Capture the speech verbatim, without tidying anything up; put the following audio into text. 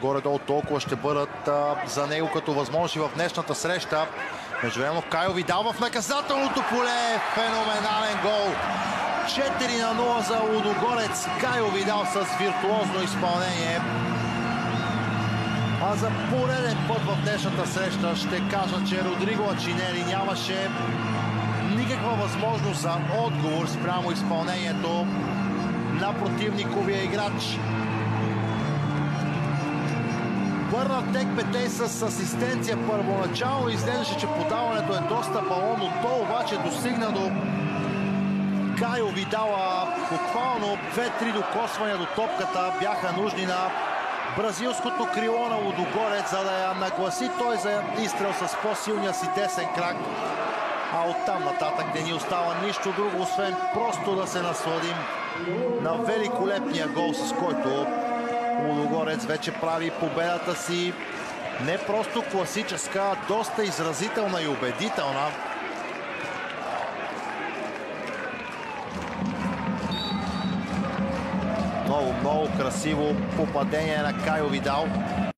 горе-долу толкова ще бъдат а, за него като възможности в днешната среща. Междувременно Кайо Видал в наказателното поле. Феноменален гол. четири на нула за Лудогорец. Кайо Видал с виртуозно изпълнение. А за пореден път в днешната среща ще кажа, че Родриго Ачинери нямаше никаква възможност за отговор спрямо изпълнението на противниковия играч. Върна Текпетей с асистенция. Първоначално изглеждаше, че подаването е доста балонно. То обаче достигна до Кайо Видала. Буквално две-три докосвания до топката бяха нужни на бразилското крило на Лудогорец, за да я нагласи той за изстрел с по-силния си десен крак. А оттам нататък не ни остава нищо друго, освен просто да се насладим на великолепния гол, с който Лудогорец вече прави победата си не просто класическа, а доста изразителна и убедителна. Много, много красиво попадение на Кайо Видал.